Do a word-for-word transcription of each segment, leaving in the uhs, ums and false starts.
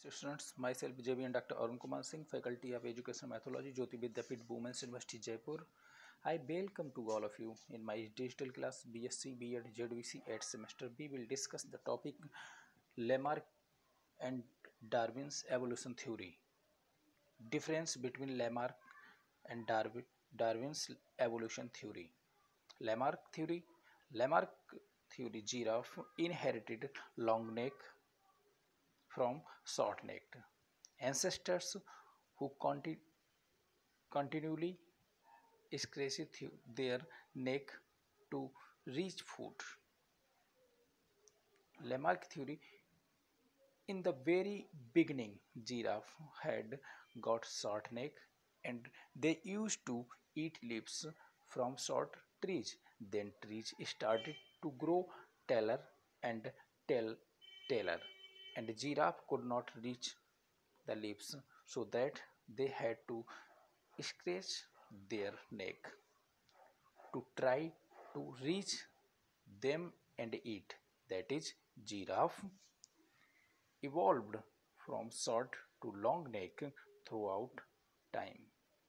Students, myself J B and Doctor Arun Kumar Singh, Faculty of Education Methodology, Jyoti Vidyapith, Women's University, Jaipur. I welcome to all of you in my digital class B S c B Ed Z V C eighth semester. We will discuss the topic Lamarck and Darwin's evolution theory. Difference between Lamarck and Darwin, Darwin's evolution theory. Lamarck theory. Lamarck theory giraffe inherited long neck from short-necked ancestors who conti- continually scratched their neck to reach food. Lamarck theory. In the very beginning, giraffe had got short neck and they used to eat leaves from short trees. Then trees started to grow taller and tall, taller, and giraffe could not reach the leaves, so that they had to scratch their neck to try to reach them and eat. That is, giraffe evolved from short to long neck throughout time.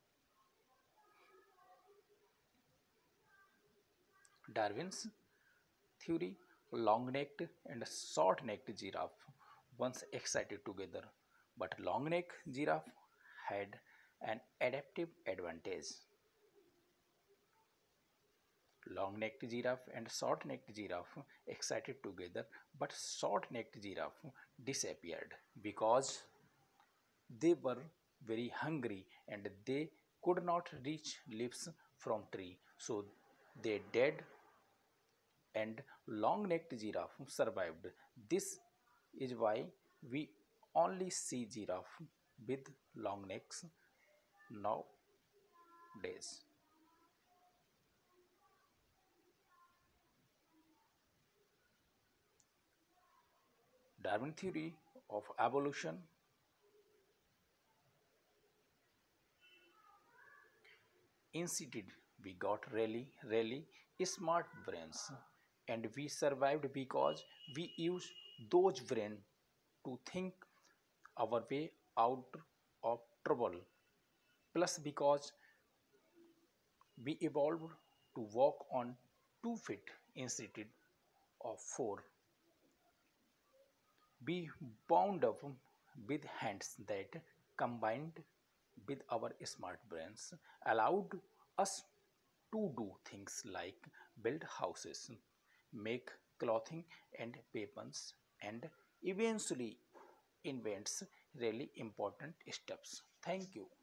Darwin's theory. Long-necked and short-necked giraffe once existed together, but long-necked giraffe had an adaptive advantage. Long-necked giraffe and short-necked giraffe existed together, but short-necked giraffe disappeared because they were very hungry and they could not reach leaves from tree, so they died and long-necked giraffe survived. This is why we only see giraffe with long necks nowadays. Darwin theory of evolution. Instead, we got really, really smart brains, and we survived because we used those brains to think our way out of trouble. Plus, because we evolved to walk on two feet instead of four. We bound up with hands that, combined with our smart brains, allowed us to do things like build houses, make clothing and weapons, and eventually invents really important steps. Thank you.